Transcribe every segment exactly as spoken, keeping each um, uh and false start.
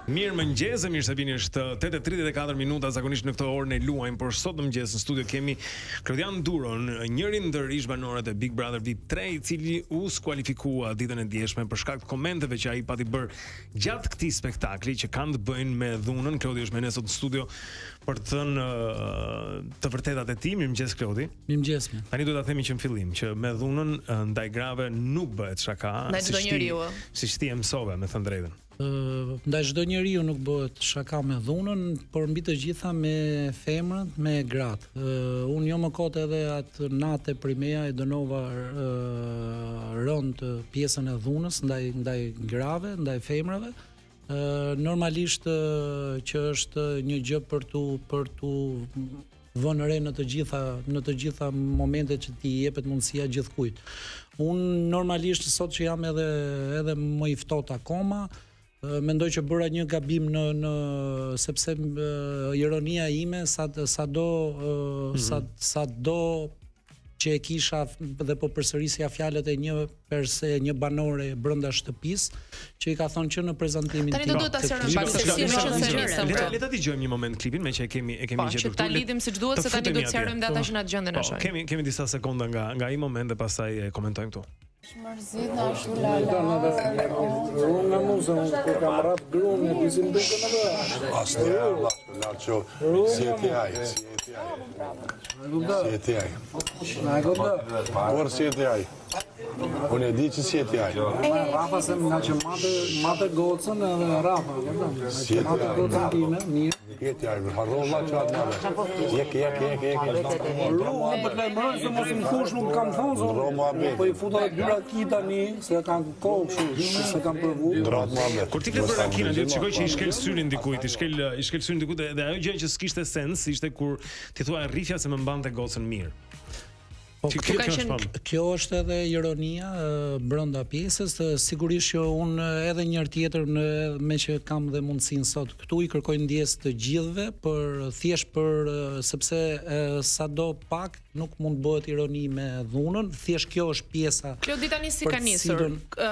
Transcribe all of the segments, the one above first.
Mirë mëngjes, mirë se vini, është tetë e tridhjet e katër minuta, zakonisht në këtë orë ne luajm, por sot në mëngjes në studio kemi Klodian Duron, njërin ndër ish banorët e Big Brother V I P tre, i cili u skualifikua ditën e djeshme për shkak të komenteve që ai pati bër gjatë këtij spektakli që kanë të bëjnë me dhunën. Klodi është me ne sot në studio për të thënë të vërtetat e tij. Mirëmëngjes Klodi. Mirëmëngjes. Tani duhet ta themi që në fillim që me dhunën ndaj grave nuk bëhet shaka, ndaj çdo njeriu. Siç ti e mësove, me thënë drejtën. Uh, ndaj çdo njeriu nuk bëhet shaka me dhunën, por mbi të gjitha me femrën, me gratë. Uh, unë jo më kot edhe atë natë primeja e dënova uh, rënd pjesën e dhunës ndaj ndaj grave, ndaj femrave. Uh, normalisht uh, që është një gjë për tu për tu vënë re në të gjitha në të gjitha momentet që ti jepet mundësia gjithkujt. Unë normalisht sot që jam edhe edhe më i ftohtë akoma, mendoj që bëra një gabim në në sepse uh, ironia ime sa sa do uh, mm-hmm. sa sa do që e kisha dhe po përsërisja fjalët e një perse një banore brenda shtëpisë që i ka thonë që në prezantimin tim. Tani do duhet ta sqarojmë pak se si më qenë serioze. Le ta dëgjojmë një moment klipin me që e kemi e kemi gjetur. Po, ta lidhim siç duhet se tani do të sqarojmë data që na dëgjon dhe na shohin. Kemi kemi disa sekonda nga nga ai moment dhe pastaj e komentojmë këtu. Shmërzit në ashtu lala. Unë nga musa, unë kur kam ratë grunë, e disim duke në bërë. Asë të Allah, lartë që si e ti ajë, si e ti ajë. Si e ti ajë. Në e këtë. Por si e ti ajë. Unë e di që si e ti ajë. Rafa se nga që mate gocën edhe Rafa. Si e ti mate gocën time, mirë. Si e ti ajë, harro Allah që atë nare. Jek, jek, jek, jek. Ru, në për të lejmërën se mos më thush nuk kam thonë, zonë. Po i futa e dyra ki tani, se kanë kohë kështu, se kanë përvu. Kur ti flet për Rankina, le të shikoj që i shkel syrin dikujt, i shkel i shkel syrin dikujt dhe ajo gjë që s'kishte sens ishte kur ti thua rrifja se më mbante gocën mirë. Po, kjo, kjo, është, kjo është edhe ironia uh, brenda pjesës, uh, sigurisht që unë edhe një herë tjetër në me që kam dhe mundësinë sot këtu i kërkoj ndjes të gjithëve për thjesht për uh, sepse uh, sado pak nuk mund bëhet ironi me dhunën, thjesht kjo është pjesa. Kjo di tani si ka nisur.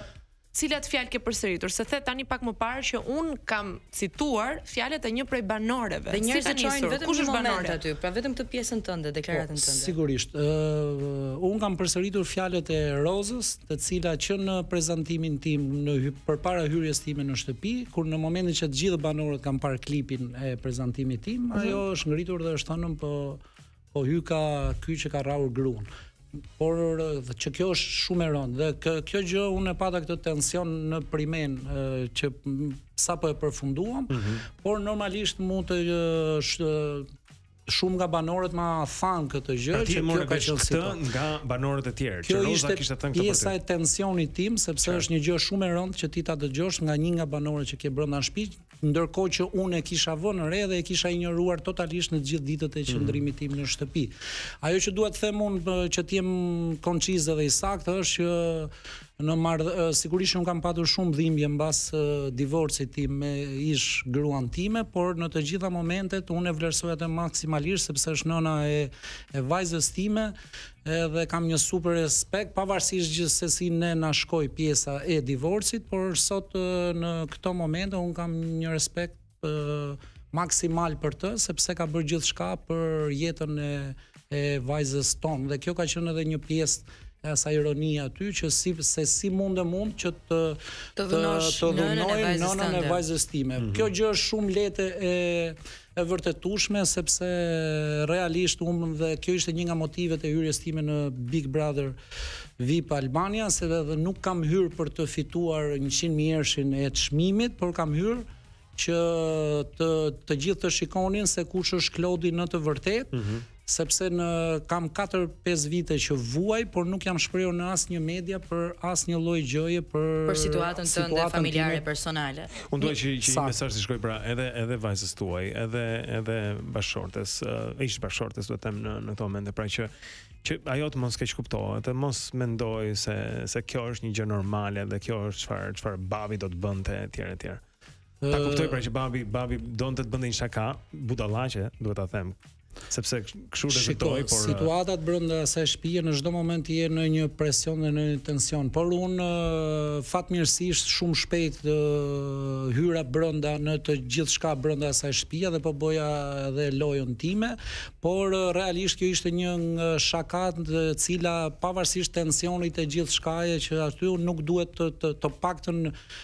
Cilat fjalë ke përsëritur? Se the tani pak më parë që un kam cituar fjalët e një prej banoreve. Dhe njerëzit si çojnë vetëm kush është banor aty, pra vetëm këtë pjesën tënde, deklaratën tënde. Sigurisht. Uh, un kam përsëritur fjalët e Rozës, të cilat që në prezantimin tim në përpara hyrjes time në shtëpi, kur në momentin që të gjithë banorët kanë parë klipin e prezantimit tim, mm-hmm. ajo është ngritur dhe është thënë po po hyka ky që ka rrahur gruan. Por që kjo është shumë e rëndë dhe kjo gjë unë e pata këtë tension në primen që sapo e përfunduam, mm-hmm. por normalisht mund të shumë nga banorët ma thanë këtë gjë që kjo ka qenë këtë nga banorët e tjerë. Kjo ishte pjesa e tensionit tim sepse është një gjë shumë e rëndë që ti ta dëgjosh nga një nga banorët që ke brenda në shtëpi, ndërkohë që unë e kisha vënë re dhe e kisha injoruar totalisht në të gjithë ditët e qëndrimit tim në shtëpi. Ajo që duhet të them unë që të jem koncize dhe i saktë është që në marrë, sigurisht unë kam patur shumë dhimbje mbas divorcit tim me ish gruan time, por në të gjitha momentet unë e vlerësoj atë maksimalisht sepse është nëna e, e vajzës time edhe kam një super respekt pavarësisht gjithë se si ne na shkoi pjesa e divorcit, por sot në këto momente unë kam një respekt uh, maksimal për të sepse ka bërë gjithçka për jetën e, e vajzës tonë dhe kjo ka qenë edhe një pjesë e asaj ironia aty që si se si mundë mund që të të dhunoj nënën e vajzës time. Mm-hmm. Kjo gjë është shumë lehtë e e vërtetueshme sepse realisht unë dhe kjo ishte një nga motivet e hyrjes time në Big Brother V I P Albania, se edhe nuk kam hyrë për të fituar njëqind mijë ershin e çmimit, por kam hyrë që të të gjithë të shikonin se kush është Klodi në të vërtetë. Mm-hmm. Sepse në kam katër pesë vite që vuaj, por nuk jam shprehur në asnjë media për asnjë lloj gjëje për për situatën tënde familjare personale. Unë dua që që një mesazh të shkoj pra edhe edhe vajzës tuaj, edhe edhe bashkëshortes, uh, ish bashkëshortes duhet të them në në këtë moment, pra që që ajo të mos keq kuptohet, të mos mendoj se se kjo është një gjë normale dhe kjo është çfarë çfarë babi do të bënte etj etj. Ta kuptoj pra që babi babi donte të bënte një shaka budallaqe, duhet ta them. Sepse kështu rezultoi, por situatat brenda asaj shtëpie në çdo moment je në një presion dhe në një tension. Por unë fatmirësisht shumë shpejt hyra brenda në të gjithçka brenda asaj shtëpie dhe po bëja edhe lojën time, por realisht kjo ishte një nga shakat e cila pavarësisht tensionit e gjithçkaje që aty nuk duhet të të, të paktën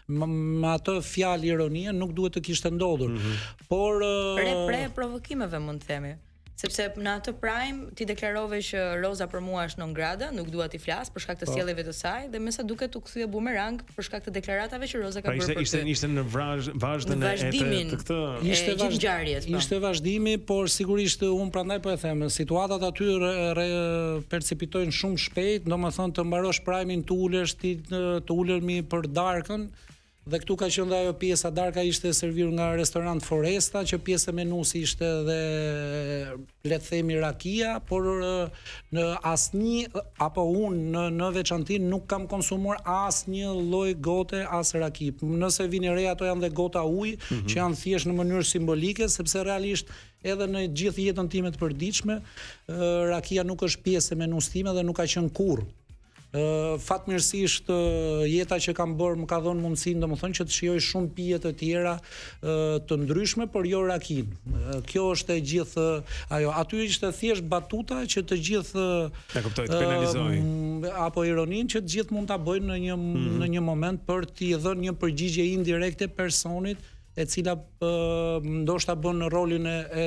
me atë fjalë ironie nuk duhet të kishte ndodhur. Mm-hmm. Por pre pre provokimeve mund të themi. Sepse në atë prime ti deklarove që Roza për mua është non grata, nuk dua ti flas për shkak të sjelljeve të saj dhe me sa duket u kthye bumerang për shkak të deklaratave që Roza ka bërë për ty. Ishte ishte në vazhdimin e të këtë ishte vazhdimis, ishte vazhdimi, por sigurisht un prandaj po e them, situatat aty percepitojnë shumë shpejt, domethënë të mbarosh prime-in të ulesh ti të ulërmi për darkën. Dhe këtu ka qenë ajo pjesa darka ishte servir nga restorant Foresta, që pjesë e menusi ishte edhe le të themi rakia, por në asnjë apo unë në në veçanti nuk kam konsumuar asnjë lloj gote as raki. Nëse vini re ato janë dhe gota ujë, mm-hmm. që janë thjesht në mënyrë simbolike, sepse realisht edhe në gjithë jetën time të përditshme, rakia nuk është pjesë e menus time dhe nuk ka qenë kurrë. Uh, fatmirësisht uh, jeta që kam bërë më ka dhënë mundësinë domethënë që të shijoj shumë pije të tjera uh, të ndryshme, por jo rakin. Uh, kjo është e gjithë uh, ajo. Aty ishte thjesht batuta që të gjithë e kuptoj, të penalizoj. Uh, apo ironinë që të gjithë mund ta bëjnë në një mm-hmm. në një moment për t'i dhënë një përgjigje indirekte personit e cila uh, ndoshta bën rolin e e,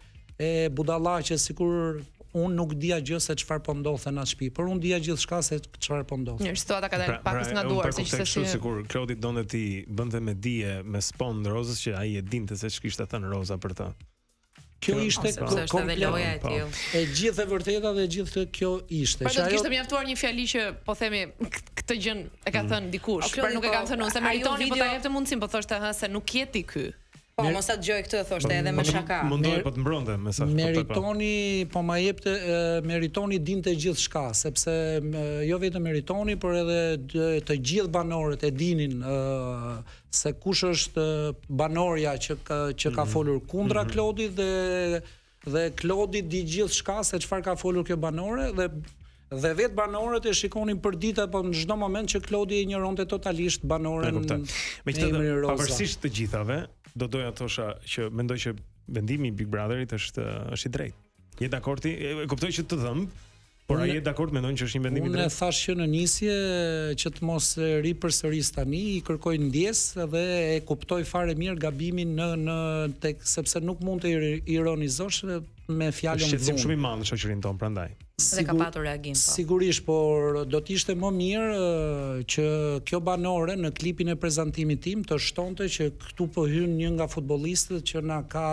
e budallaqe sikur unë nuk dija gjë se çfarë po ndodhte në atë shtëpi, por unë dija gjithçka se çfarë po ndodhte. Një situata ka dalë pak nga duar se ishte si sikur Klodi donte ti bënte me dije me spon Rozës që ai e dinte se ç'kishte thënë Roza për të. Kjo ishte komplet loja e tillë. E gjithë e vërteta dhe gjithë kjo ishte. Por do kishte mjaftuar një fjali që po themi këtë gjën e ka thënë dikush, por nuk e kanë thënë unë se meritoni, po ta jepte mundsinë, po thoshte ha se nuk je ti ky. Po, mos ta dëgjoj këtë thoshte edhe me shaka. Mundoj po të mbronte me sa. Meritoni, po ma jepte Meritoni dinte gjithçka, sepse jo vetëm Meritoni, por edhe të gjithë banorët e dinin uh, se kush është banorja që ka, që ka folur kundra mm-hmm. Klodit dhe dhe Klodi di gjithçka se çfarë ka folur kjo banore dhe dhe vetë banorët e shikonin për ditë apo në çdo moment që Klodi e njëronte totalisht banoren. Megjithatë, pavarësisht të gjithave, do doja të thosha që mendoj që vendimi i Big Brotherit është është i drejtë. Je dakord ti? E kuptoj që të dhëmb, por ai je dakord, mendon që është një vendim i drejtë? Unë thash që në nisje që të mos ri përsëris tani, i kërkoj ndjes dhe e kuptoj fare mirë gabimin në në tek sepse nuk mund të ironizosh me fjalën vënë. Është shumë i madh në shoqërinë tonë prandaj. Dhe ka patur reagim, po. Sigurisht, por do të ishte më mirë uh, që kjo banore në klipin e prezantimit tim të shtonte që këtu po hyn një nga futbollistët që na ka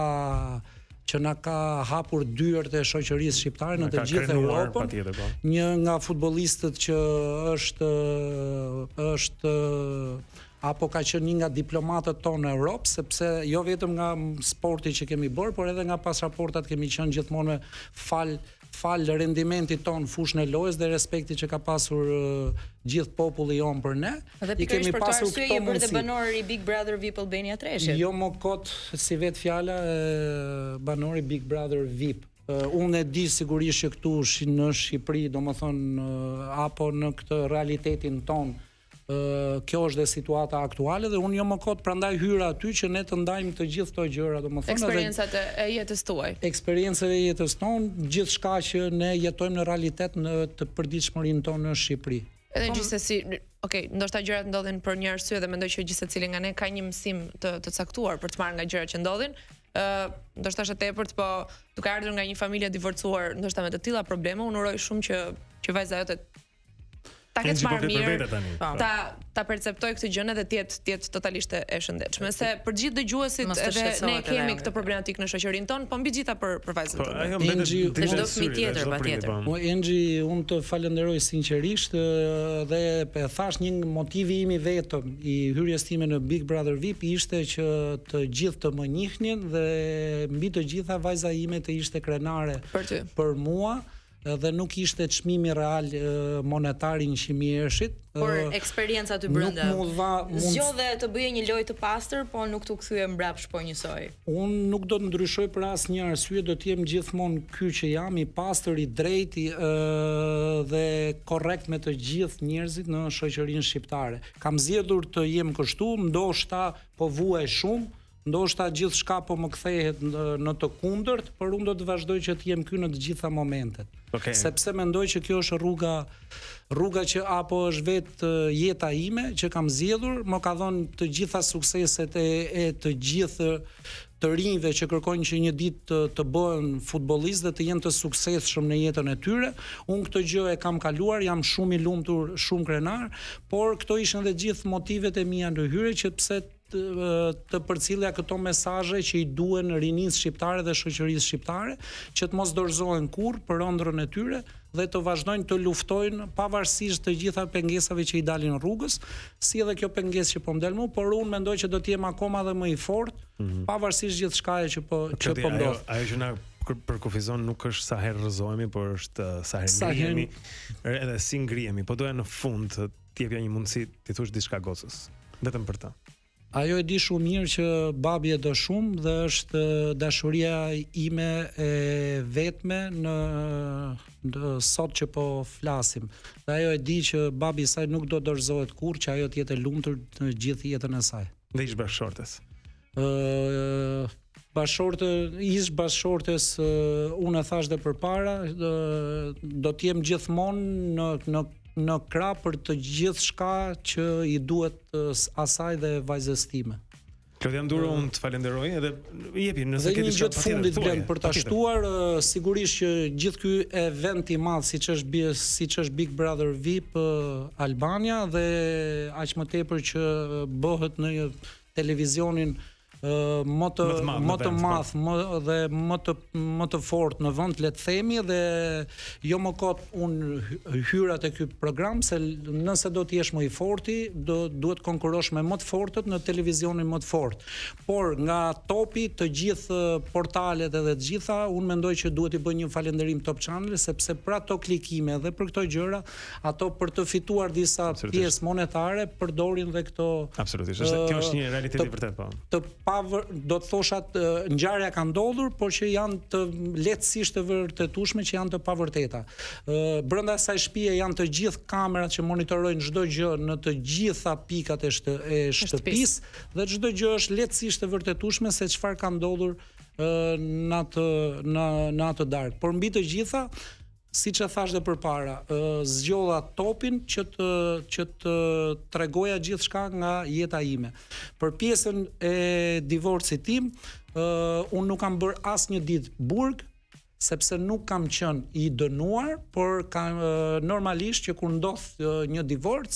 që na ka hapur dyert e shoqërisë shqiptare në të gjithë Europën. Një nga futbollistët që është është apo ka qenë një nga diplomatët tonë në Europë, sepse jo vetëm nga sporti që kemi bërë, por edhe nga pasaportat kemi qenë gjithmonë fal fal rendimentit ton fushën e lojës dhe respektit që ka pasur uh, gjithë populli jon për ne. I kemi pasur këto mundësi. Dhe banori i Big Brother V I P Albania treshit. Jo më kot si vet fjala e banori Big Brother V I P. Uh, unë e di sigurisht që këtu në Shqipëri, domethënë uh, apo në këtë realitetin ton, Uh, kjo është dhe situata aktuale dhe unë jo më kot prandaj hyra aty që ne të ndajmë të gjithë këto gjëra, domethënë eksperiencat e jetës tuaj. Eksperiencat e jetës tonë, gjithçka që ne jetojmë në realitet në të përditshmërinë tonë në Shqipëri. Edhe gjithsesi, okay, ndoshta gjërat ndodhin për një arsye dhe mendoj që gjithsecili nga ne ka një mësim të të caktuar për të marrë nga gjërat që ndodhin. Ë, uh, ndoshta është e tepërt, po duke ardhur nga një familje divorcuar, ndoshta me të tilla probleme, unë uroj shumë që që vajza jote ta ketë marrë mirë, ta ta perceptoj këtë gjë edhe të jetë të jetë totalisht e shëndetshme. Se për gjithë dëgjuesit edhe ne kemi këtë problematik në shoqërinë tonë, po mbi gjitha për për vajzën tonë. Po çdo fëmijë tjetër patjetër. Po Engji, unë të falenderoj sinqerisht dhe e thash një motivi im i vetëm i hyrjes time në Big Brother V I P ishte që të gjithë të më njihnin dhe mbi të gjitha vajza ime të ishte krenare për, për mua. dhe nuk ishte çmimi real monetar i njëqind mijë eurshit. Por eksperienca aty brenda. Nuk mu dha mund... Zgjodhe të bëje një lojë të pastër, po nuk të kthye mbrapsht po njësoj. Unë nuk do të ndryshoj për asnjë arsye, do të jem gjithmonë ky që jam, i pastër, i drejtë dhe korrekt me të gjithë njerëzit në shoqërinë shqiptare. Kam zgjedhur të jem kështu, ndoshta po vuaj shumë, ndoshta gjithçka po më kthehet në të kundërt, por unë do të vazhdoj që të jem ky në të gjitha momentet. Okay. Sepse mendoj që kjo është rruga rruga që apo është vetë jeta ime që kam zgjedhur, më ka dhënë të gjitha sukseset e, e të gjithë të rinjve që kërkojnë që një ditë të, të bëhen futbollistë dhe të jenë të suksesshëm në jetën e tyre. Unë këtë gjë e kam kaluar, jam shumë i lumtur, shumë krenar, por këto ishin edhe gjithë motivet e mia ndërhyrje që pse të, të përcjellja këto mesazhe që i duhen rinisë shqiptare dhe shoqërisë shqiptare, që të mos dorëzohen kurrë për ëndrrën e tyre dhe të vazhdojnë të luftojnë pavarësisht të gjitha pengesave që i dalin rrugës, si edhe kjo pengesë që po më del mua, por unë mendoj që do të jem akoma edhe më i fortë, mm-hmm. pavarësisht gjithçkaje që po që po ndodh. Ajo që na përkufizon nuk është sa herë rrëzohemi, por është sa herë ngrihemi, edhe si ngrihemi, po doja në fund të jepja një mundësi ti thosh diçka gocës, vetëm për ta. Ajo e di shumë mirë që babi e do shumë dhe është dashuria ime e vetme në, në sot që po flasim. Dhe ajo e di që babi i saj nuk do dorëzohet kurrë, që ajo të jetë e lumtur në gjithë jetën e saj. Dhe ish bashkëshortes. Ë bashkëshorte, ish bashkëshortes, unë e thash dhe përpara, do të jem gjithmonë në në në krah për të gjithë shka që i duhet asaj dhe vajzës time. Klodian Duro, unë të falenderoj edhe jepi nëse ke diçka të fundit blen për ta shtuar, sigurisht që gjithë ky event i madh siç është siç është Big Brother V I P Albania dhe aq më tepër që bëhet në televizionin më të më të madh më dhe më të më të fortë në vend, le të themi, dhe jo më kot un hyra te ky program, se nëse do të jesh më i forti, do duhet konkurosh me më të fortët në televizionin më të fortë. Por nga topi të gjithë portalet edhe të gjitha, un mendoj që duhet i bëj një falënderim Top Channel, sepse për ato klikime dhe për këto gjëra, ato për të fituar disa pjesë monetare përdorin dhe këto. Absolutisht, është kjo është një realitet i vërtet, po. Të pavër, do të thosha të ngjarja ka ndodhur, por që janë të lehtësisht të vërtetueshme, që janë të pavërteta. Ë brenda asaj shtëpie janë të gjithë kamerat që monitorojnë çdo gjë në të gjitha pikat e, shtë, e shtëpisë dhe çdo gjë është lehtësisht të vërtetueshme se çfarë ka ndodhur në atë në në atë darkë. Por mbi të gjitha, siç e thash edhe përpara, zgjodha topin që të që të tregoja gjithçka nga jeta ime. Për pjesën e divorcit tim, unë nuk kam bër asnjë ditë burg, sepse nuk kam qenë i dënuar, por kam normalisht që kur ndodh një divorc,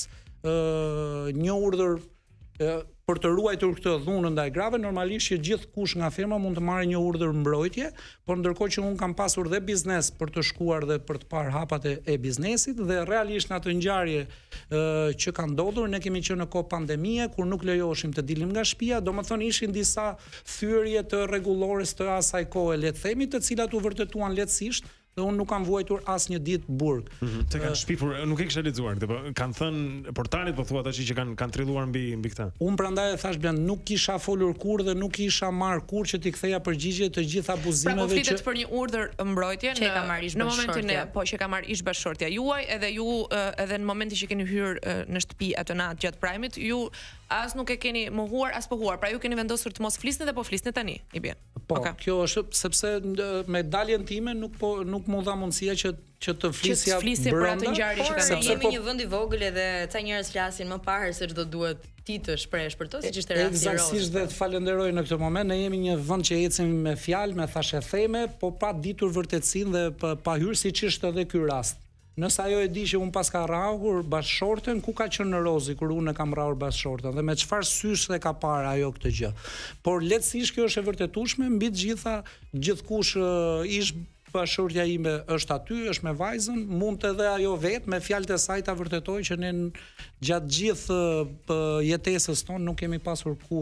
një urdhër për të ruajtur këtë dhunën ndaj grave, normalisht që gjithkush nga firma mund të marrë një urdhër mbrojtje, por ndërkohë që un kam pasur dhe biznes për të shkuar dhe për të parë hapat e, e biznesit, dhe realisht në atë ngjarje që ka ndodhur, ne kemi qenë në kohë pandemie kur nuk lejoheshim të dilim nga shtëpia, domethënë ishin disa thyrje të rregullores të asaj kohe, le të themi, të cilat u vërtetuan lehtësisht. Dhe unë nuk kam vuajtur asnjë ditë burg. Mm-hmm. Se kanë shpifur, nuk e kisha lexuar këtë, po kanë thënë portalet, po thua tash që kanë kanë trilluar mbi mbi këtë. Unë prandaj e thash blen, nuk kisha folur kurrë dhe nuk kisha marr kurrë që t'i ktheja përgjigje të gjitha abuzimeve pra, po që. Pra për një urdhër mbrojtje që ka marrë ish në momentin e po që ka marrë ish bashkëshortja juaj, edhe ju edhe në momentin që keni hyrë në shtëpi atë natë gjatë prajmit, ju as nuk e keni mohuar as pohuar, pra ju keni vendosur të mos flisni dhe po flisni tani, i bie. Po, okay. Kjo është sepse me daljen time nuk po nuk më dha mundësia që që të flisja brenda. Për atë ngjarje që ka ndodhur. Jemi një vend i vogël edhe ca njerëz flasin më parë se ç'do duhet ti të shpresh për to, siç ishte rasti i Rozës. Eksaktësisht, dhe të falenderoj në këtë moment. Ne jemi një vend që ecim me fjalë, me thashë theme, po pa ditur vërtetësinë dhe pa, pa hyrë siç është edhe ky rast. Nëse ajo e di që un pas ka rrahur bashkëshorten, ku ka qenë në Rozi kur unë kam rrahur bashkëshorten dhe me çfarë sysh e ka parë ajo këtë gjë. Por lehtësisht kjo është e vërtetueshme, mbi të gjitha gjithkush ish bashkëshortja ime është aty, është me vajzën, mund edhe ajo vetë me fjalët e saj ta vërtetoj që ne gjatë gjithë jetesës tonë nuk kemi pasur kurrë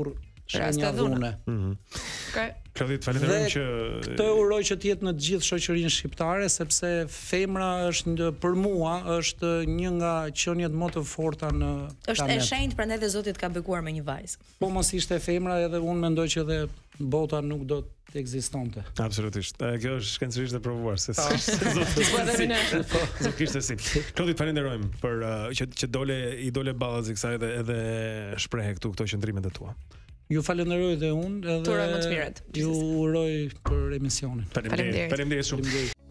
shenja dhune. Okej. Klodit, falenderojmë që Këtë uroj që të jetë në të gjithë shoqërinë shqiptare, sepse femra është në, për mua është një nga qenjet më të forta në Është e planet. shenjtë, prandaj dhe Zoti ka bekuar me një vajzë. Po mos ishte femra, edhe unë mendoj që edhe bota nuk do të ekzistonte. absolutisht. E, Kjo është shkencërisht e provuar se se zot zot kishte si. Klodit, falenderojmë për uh, që që dole i dole ballazi kësaj edhe edhe shpreh këtu këto qendrimet e tua. Ju falenderoj dhe unë, Të uroj më të edhe mirat, ju uroj për emisionin. Faleminderit. Faleminderit. Faleminderit shumë.